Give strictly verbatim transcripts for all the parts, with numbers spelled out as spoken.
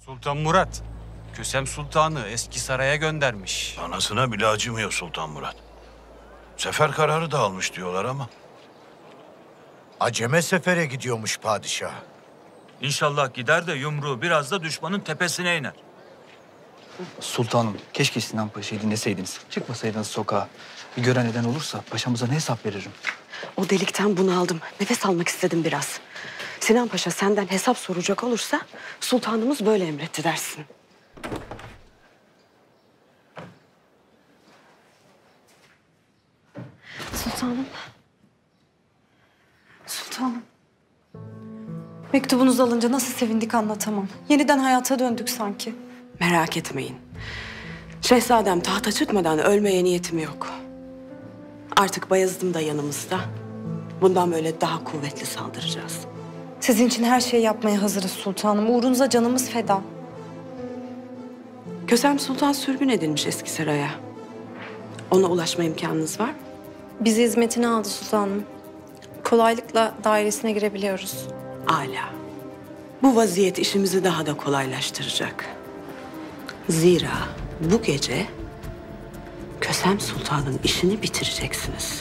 Sultan Murat, Kösem Sultan'ı eski saraya göndermiş. Anasına bile acımıyor Sultan Murat. Sefer kararı da almış diyorlar ama. Aceme sefere gidiyormuş padişah. İnşallah gider de yumruğu biraz da düşmanın tepesine iner. Sultanım, keşke Sinan Paşa'yı dinleseydiniz. Çıkmasaydınız sokağa. Bir gören eden olursa paşamıza ne hesap veririm? O delikten bunaldım. Nefes almak istedim biraz. Sinan Paşa senden hesap soracak olursa sultanımız böyle emretti dersin. Sultanım. Sultanım. Mektubunuzu alınca nasıl sevindik anlatamam. Yeniden hayata döndük sanki. Merak etmeyin. Şehzadem tahta çıkmadan ölmeye niyetim yok. Artık Bayezid'im de yanımızda. Bundan böyle daha kuvvetli saldıracağız. Sizin için her şeyi yapmaya hazırız sultanım. Uğrunuza canımız feda. Kösem Sultan sürgün edilmiş eski saraya. Ona ulaşma imkanınız var mı? Bizi hizmetine aldı sultanım. Kolaylıkla dairesine girebiliyoruz. Âlâ. Bu vaziyet işimizi daha da kolaylaştıracak. Zira bu gece Kösem Sultan'ın işini bitireceksiniz.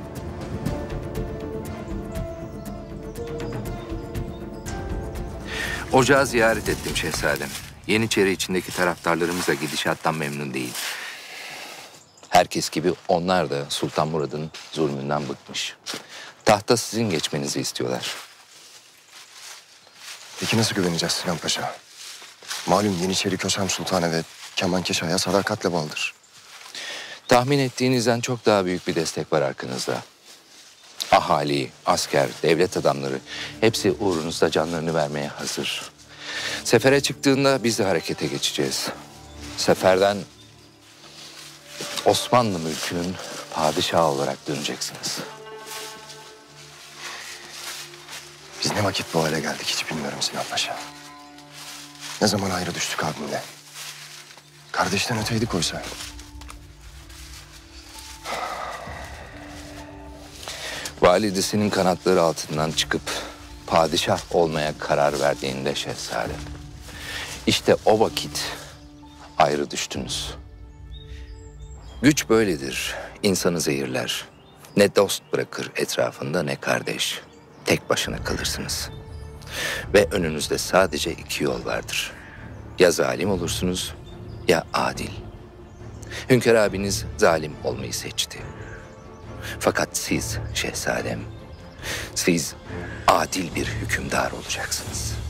Ocağı ziyaret ettim şehzadem. Yeniçeri içindeki taraftarlarımız da gidişattan memnun değil. Herkes gibi onlar da Sultan Murad'ın zulmünden bıkmış. Tahta sizin geçmenizi istiyorlar. Peki nasıl güveneceğiz Sinan Paşa? Malum Yeniçeri Kösem Sultan'a ve Kemankeşah'a sadakatle bağlıdır. Tahmin ettiğinizden çok daha büyük bir destek var arkanızda. Ahali, asker, devlet adamları hepsi uğrunuzda canlarını vermeye hazır. Sefere çıktığında biz de harekete geçeceğiz. Seferden Osmanlı mülkünün padişahı olarak döneceksiniz. Biz ne vakit bu hale geldik hiç bilmiyorum Sinan Paşa. Ne zaman ayrı düştük abimle. Kardeşten öteydik oysa. Validesinin kanatları altından çıkıp padişah olmaya karar verdiğinde şehzadem, İşte o vakit ayrı düştünüz. Güç böyledir. İnsanı zehirler. Ne dost bırakır etrafında ne kardeş. Tek başına kalırsınız. Ve önünüzde sadece iki yol vardır. Ya zalim olursunuz ya adil. Hünkâr abiniz zalim olmayı seçti. Fakat siz şehzadem, siz adil bir hükümdar olacaksınız.